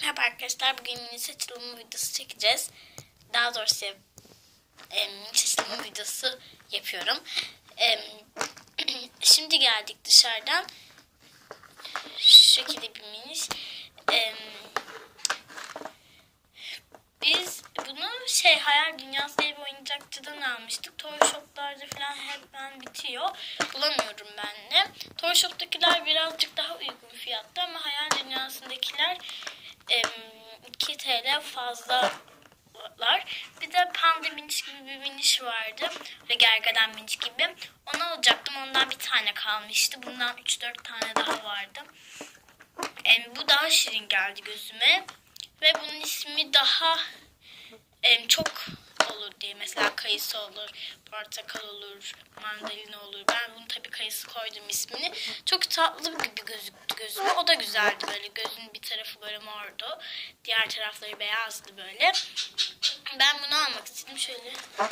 Merhaba arkadaşlar, bugün mini seçilimi videosu çekeceğiz. Daha doğrusu mini seçilimi videosu yapıyorum. Şimdi geldik dışarıdan. Şu şekilde bir mini. Biz bunu Hayal Dünyası diye bir oyuncakçıdan almıştık. Toy Shop'larda falan hemen bitiyor. Bulamıyorum ben de. Toy Shop'takiler birazcık daha uygun fiyatta ama Hayal Dünyası'ndakiler 2 TL fazlalar. Bir de panda miniş gibi bir miniş vardı. Ve gergedan miniş gibi. Onu alacaktım. Ondan bir tane kalmıştı. Bundan 3-4 tane daha vardı. Bu daha şirin geldi gözüme. Ve bunun ismi daha çok olur diye. Mesela kayısı olur, portakal olur, mandalina olur. Ben bunu tabii kayısı koydum ismini. Çok tatlı gibi gözüktü gözüme. O da güzeldi böyle. Gözünün bir tarafı böyle mordu. Diğer tarafları beyazdı böyle. Ben bunu almak istedim. Şöyle.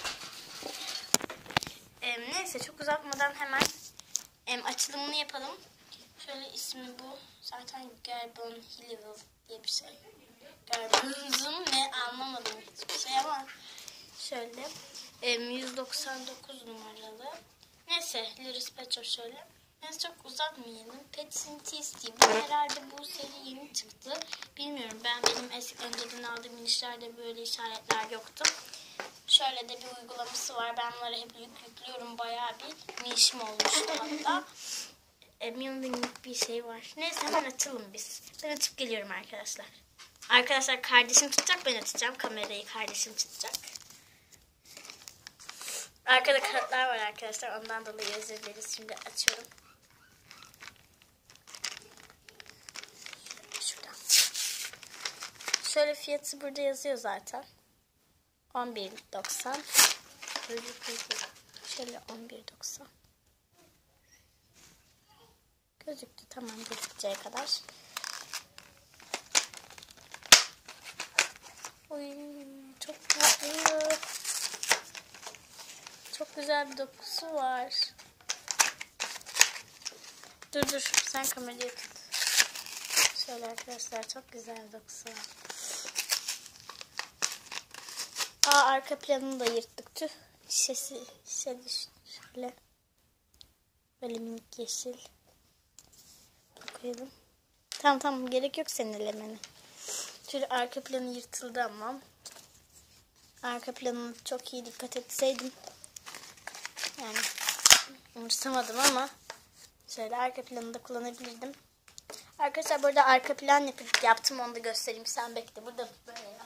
Neyse çok uzatmadan hemen açılımını yapalım. Şöyle ismi bu. Zaten Garbon Hillivel diye bir şey. Garbon'un ne anlamadım hiçbir şey ama şöyle 199 numaralı. Neyse Liris Pet Shop şöyle. Neyse çok uzatmayalım. Pets in Tees diye. Herhalde bu seri yeni çıktı. Bilmiyorum, benim önceden aldığım minişlerde böyle işaretler yoktu. Şöyle de bir uygulaması var. Ben bunları hep yüklüyorum. Bayağı bir minişim olmuştu hatta. Minik bir şey var. Neyse hemen açalım biz. Ben açıp geliyorum arkadaşlar. Arkadaşlar kardeşim tutacak, ben açacağım. Kamerayı kardeşim tutacak. Arkada kartlar var arkadaşlar. Ondan dolayı özür dileriz. Şimdi açıyorum. Şuradan. Şöyle fiyatı burada yazıyor zaten. 11.90. Şöyle 11.90. Gözüktü, tamam, gözükeceği kadar. Oy, çok tatlı. Çok güzel bir dokusu var. Dur sen kamerayı tut. Şöyle arkadaşlar, çok güzel bir dokusu var. Arka planını da yırttık. Tüh. Şişe düştü. Şöyle. Böyle minik yeşil. Koyalım. Tamam gerek yok senin elemene. Şöyle arka planı yırtıldı ama. Arka planına çok iyi dikkat etseydim. Yani umursamadım ama şöyle arka planını da kullanabilirdim. Arkadaşlar burada arka plan yaptım, onu da göstereyim. Sen bekle, burada böyle ya.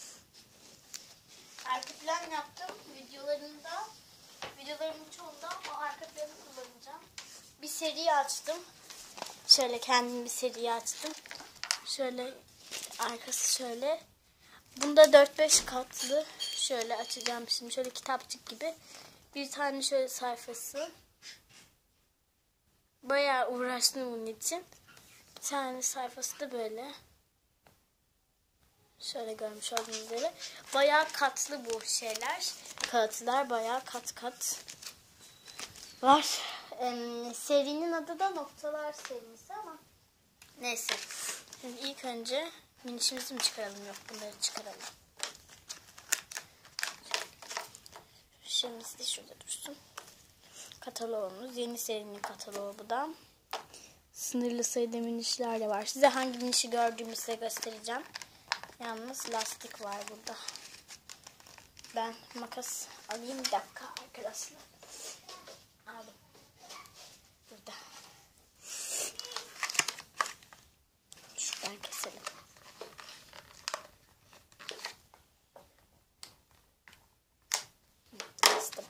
Arka plan yaptım videolarımın çoğunda o arka planı kullanacağım. Bir seri açtım. Şöyle kendim bir seri açtım. Şöyle arkası şöyle. Bunda 4-5 katlı. Şöyle açacağım şimdi. Şöyle kitapçık gibi. Bir tane şöyle sayfası. Bayağı uğraştım bunun için. Bir tane sayfası da böyle. Şöyle görmüş olduğunuz üzere. Bayağı katlı bu şeyler. Kağıtlar bayağı kat var. Serinin adı da Noktalar serisi ama. Neyse. Şimdi ilk önce minişimizi mi çıkaralım? Yok, bunları çıkaralım. Şişemiz de şurada dursun. Kataloğumuz. Yeni serinin kataloğu bu da. Sınırlı sayıda minişler de var. Size hangi minişi gördüğümü size göstereceğim. Yalnız lastik var burada. Ben makas alayım bir dakika arkadaşlar. Aldım. Burada. Şuradan keselim. Kestim.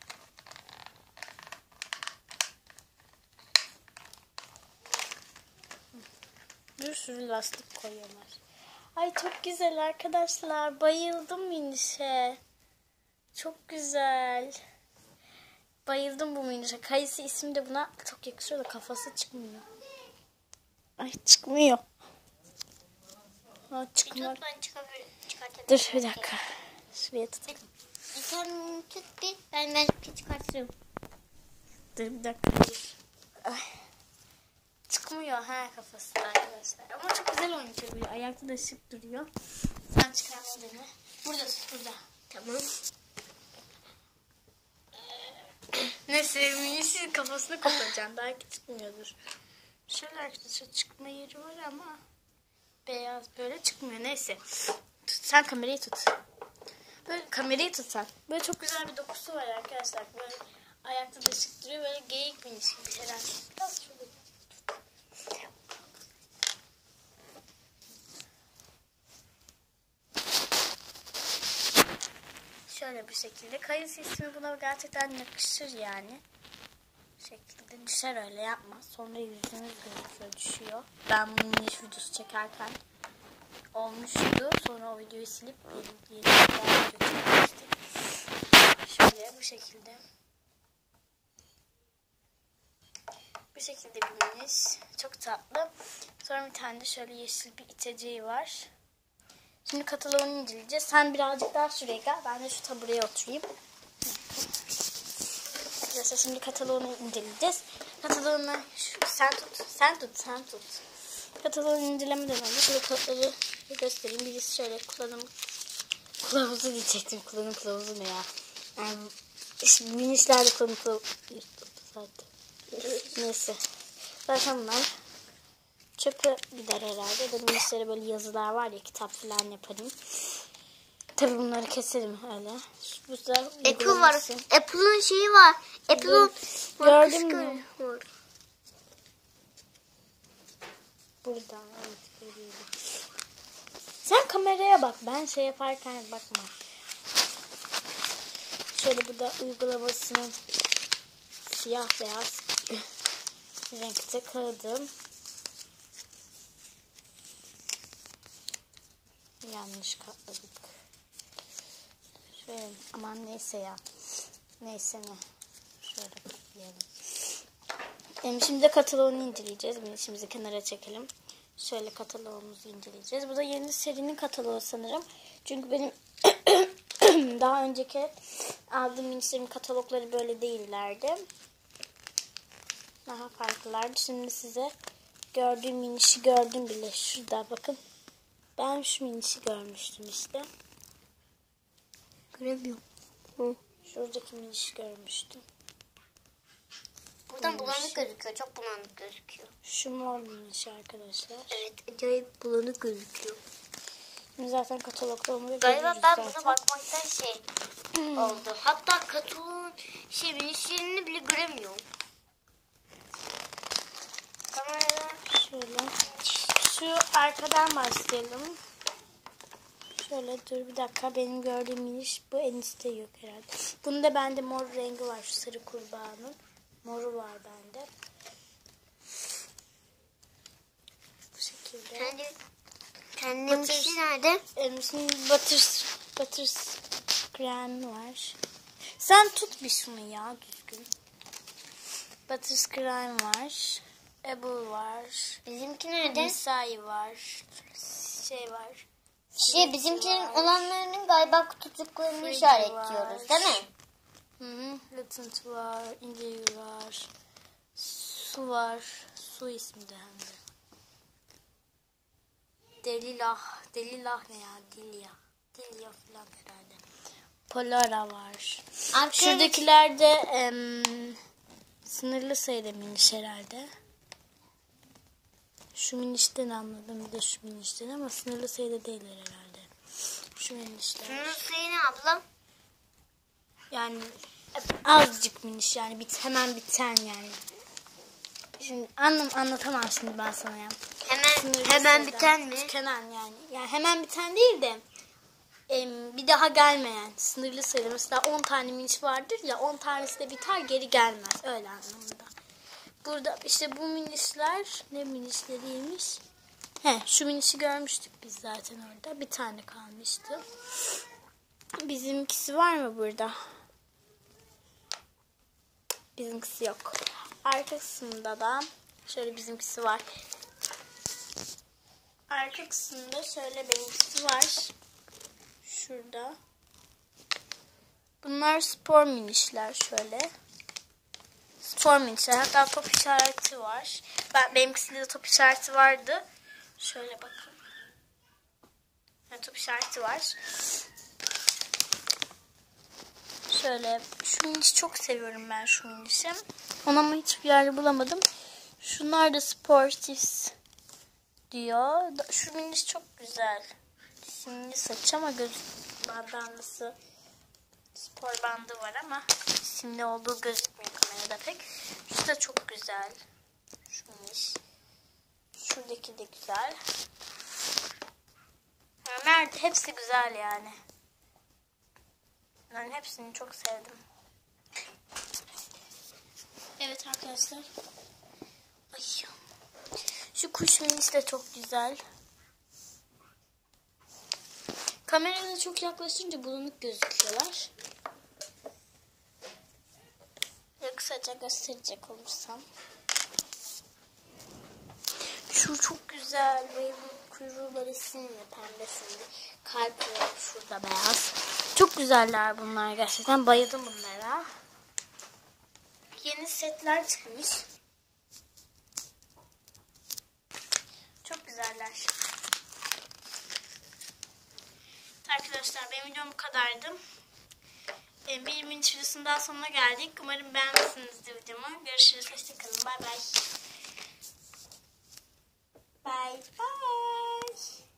Bir sürü lastik koyuyorlar. Ay çok güzel arkadaşlar. Bayıldım minişe. Çok güzel. Bayıldım bu minişe. Kayısı ismi de buna çok yakışıyor da kafası çıkmıyor. Ay çıkmıyor. Çıkmıyor. Dur bir dakika. Şuraya tutayım. Sen tut bir. Ben çıkartırım. Dur bir dakika. Ay. çıkmıyor kafası arkadaşlar. Ama çok güzel oynayacak. Böyle ayakta da şık duruyor. Sen çıkarma dene. Burada tut burada. Tamam. Neyse minişin kafasını koparacaksın. Belki çıkmıyordur. Şöyle arkadaşlar çıkma yeri var ama beyaz böyle çıkmıyor. Neyse. Sen kamerayı tut. Böyle kamerayı tut sen. Böyle çok güzel bir dokusu var arkadaşlar. Böyle ayakta da şık duruyor. Böyle geyik miniş gibi herhalde. Biraz şöyle. Şöyle bir şekilde. Kayısı ismi buna gerçekten yakışır yani. Bu şekilde düşer, öyle yapma. Sonra yüzünüz gözüküyor, düşüyor. Ben bunu miniş videosu çekerken olmuştu. Sonra o videoyu silip yeni video çekmiştim. Şöyle bu şekilde. Bu şekilde bir miniş. Çok tatlı. Sonra bir tane de şöyle yeşil bir içeceği var. Şimdi kataloğunu inceleyeceğiz. Sen birazcık daha şuraya gel. Ben de şu tabureye oturayım. Arkadaşlar şimdi kataloğunu inceleyeceğiz. Kataloğunu sen tut. Kataloğunu incelemeden önce şöyle kodları göstereyim. Birisi şöyle kullanım kılavuzu diyecektim. Kullanım kılavuzu ne ya? Şimdi minişlerde kullanım kılavuzu zaten. Neyse. Zaten bunlar çöpe gider herhalde. Benim minişlere böyle yazılar var ya, kitap falan yaparım. Tabii bunları keserim öyle. Burada Apple var. Apple'ın şeyi var. Apple'ın gördün mü? Var. Buradan evet görüyorum. Sen kameraya bak. Ben şey yaparken bakma. Şöyle burada uygulamasının siyah beyaz renkte kağıdım. Yanlış katladık. Şöyle, aman neyse ya. Neyse ne. Şöyle katlayalım. Şimdi de kataloğunu inceleyeceğiz. Minişimizi kenara çekelim. Şöyle kataloğumuzu inceleyeceğiz. Bu da yeni serinin kataloğu sanırım. Çünkü benim daha önceki aldığım minişlerin katalogları böyle değillerdi. Daha farklılardı. Şimdi size gördüğüm minişi gördüm bile. Şurada bakın. Ben şu minişi görmüştüm işte. Göremiyorum. Şuradaki minişi görmüştüm. Buradan bulanık gözüküyor. Çok bulanık gözüküyor. Şu mor miniş arkadaşlar. Evet, acayip bulanık gözüküyor. Şimdi zaten katalogda onu Galiba ben buna bakmaktan oldu. Hatta kataloğun minişlerini bile göremiyorum. Kamerada şöyle. Şu arkadan başlayalım. Şöyle dur bir dakika. Benim gördüğüm miniş bu, en üstte yok herhalde. Bunun da bende mor rengi var. Şu sarı kurbağanın. Moru var bende. Bu şekilde. Kendimkisi nerede? Şimdi Butter Scram var. Sen tut bir şunu ya düzgün. Butter Scram var. Apple var. Bizimki nerede? Nisai var. Şey var. Bizimkilerin olanlarının galiba kutucuklarını Freddy işaretliyoruz var. değil mi? Latent var. Indie var. Su var. Su ismi de hem de. Delilah ne ya? Delia falan herhalde. Polara var. Şuradakilerde sınırlı sayıda miniş herhalde. Şu minişten anladım, bir de şu minişten, ama sınırlı sayıda değiller herhalde. Şu minişler. Sınırlı sayı ne ablam? Yani azıcık miniş yani hemen biten yani. Şimdi anlatamam şimdi ben sana ya. Hemen biten mi? Tükenen yani. Yani hemen biten değil de bir daha gelmeyen sınırlı sayıda. Mesela 10 tane miniş vardır ya, 10 tanesi de biter, geri gelmez. Öyle anlamında. Burada işte bu minişler ne minişleriymiş? Şu minişi görmüştük biz zaten orada. Bir tane kalmıştı. Bizimkisi var mı burada? Bizimkisi yok. Arka kısmında da şöyle bizimkisi var. Arka kısmında şöyle benimkisi var. Şurada. Bunlar spor minişler şöyle. Spor minişler. Hatta top işareti var. Benimkisinde de top işareti vardı. Şöyle bakın. Yani top işareti var. Şöyle şu minişi çok seviyorum ben, şu minişi. Onu ama hiçbir yerde bulamadım. Şunlar da Sportifs diyor. Şu miniş çok güzel. Simli saç ama göz bandandası, spor bandı var ama simli olduğu gözükmüyor kamerada pek. Şu da çok güzel. Şu miniş. Şuradaki de güzel. Nerede? Hepsi güzel yani. Ben hepsini çok sevdim. Evet arkadaşlar. Ay. Şu kuş minisi de çok güzel. Kameraya çok yaklaşınca bulanık gözüküyorlar. Kısaca gösterecek olursam. Şu çok güzel. Ve bu kuyruğu böyle simli, pembe simli. Kalp var şurada beyaz. Çok güzeller bunlar gerçekten. Bayıldım bunlara. Yeni setler çıkmış. Çok güzeller. Arkadaşlar benim videom bu kadardı. Bir mini videosunun daha sonuna geldik. Umarım beğenmişsinizdir videomu. Görüşürüz. Hoşçakalın. Bay bay. Bye bye.